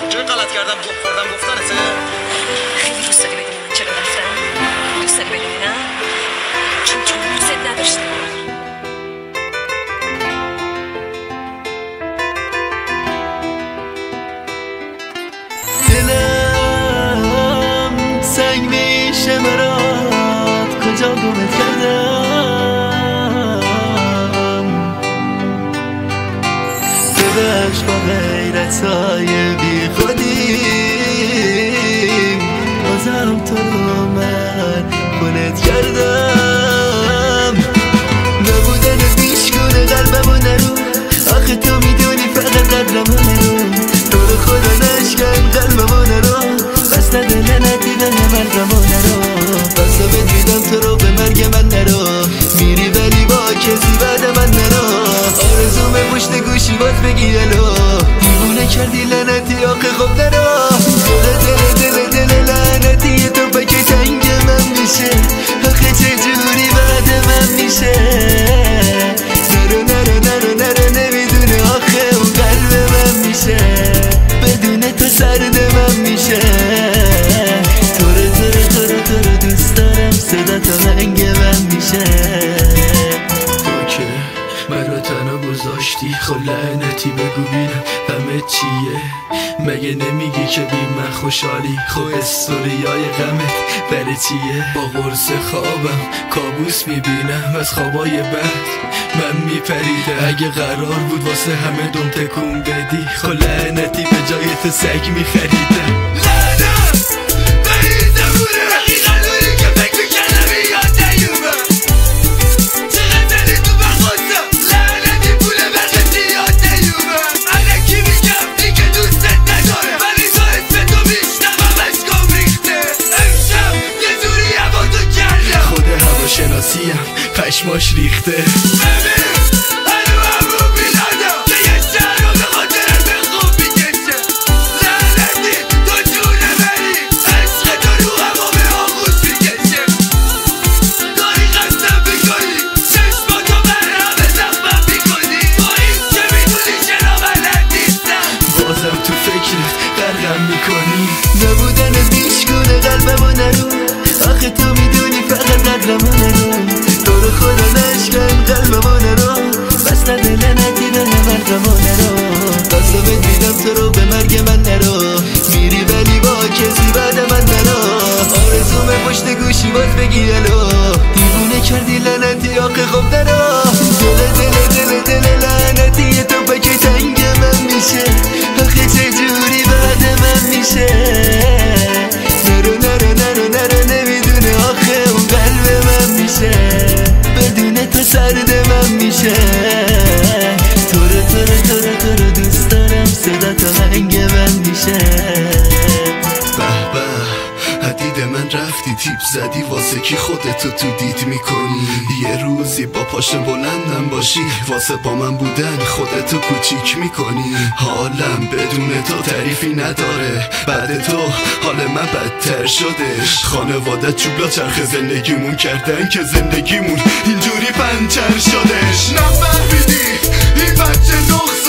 جای غلط کردم خوردم گفتنته. خیلی دوست داری بدونی من چرا رفتم؟ دوست داری بدونی نه؟ چون دوست نداشتم. دلم سنگ میشه برات کجا گمت کردم ببخش با غیرتای بی خودیم بازم تو رو من خونت کردم نبودن پیشگونه قلبمو نرو آخه تو میدونی فقط قدرمو نرو تو رو خدا نشکن قلبمو نرو بس نده لعنتی به مرگمو نرو بس بهت میدم تو رو به مرگ من نرو میری ولی با کسی بعد من نرو آرزومه پشت گوشی باز بگی الو دیوونه کردی لعنتی آخه خب نرو دل لعنتی تو پکه تنگ من میشه آخه چجوری بعد من میشه نرو نمیدونه آخه اون قلب من میشه بدون تو سرد من میشه تو رو دوست دارم صدا تا رنگ من میشه تو که مرا تنها گذاشتی خب لعنتی بگو بینم همه چیه مگه نمیگی که بی من خوشحالی خب استوریای غمت برای چیه با قرص خوابم کابوس میبینم از خوابای بد من میپریدم اگه قرار بود واسه همه دم تکون بدی خب لعنتی به جای تو سگ میخریدم شناسیم پشماش ریخته ببین همو بیلادم که یه شهر رو به خاطرت به خوب میکشه لعنتی تو جونه بری عشق تو رو همو به آغوز میکشه کاری قصدم میکنی چشماتو بر همه زخمم میکنی با این که میدونی چرا بلد نیستم بازم تو فکرت غرقم میکنی نبودن بیشگونه قلبمو نرو آخه تو میدونی فقط قدرمو نرو تو رو خدا نشکن قلبمو نرو بس نده لعنتی به مرگمو نرو بس بهت میدم تو رو به مرگ من نرو میری ولی با کسی بعد من نرو آرزومه پشت گوشی باز بگی الو دیوونه کردی لعنتی آخه خب نرو دل لعنتی تو پکه تنگ من میشه آخه چجوری بعد من میشه نرو نمیدونه آخه اون قلب من میشه بدون تو سرد من میشه تو رو دوست دارم صدا تا رنگ من میشه به به حدید من رفتی تیپ زدی واسه کی خودتو تو دید میکنی یه روزی با پاشن بلندم باشی واسه با من بودن خودتو کوچیک میکنی حالم بدون تو تعریفی نداره بعد تو حال من بدتر شدش خانواده چوبلا چرخ زندگیمون کردن که زندگیمون اینجوری پنچر شدش نفهمیدی این بچه نقص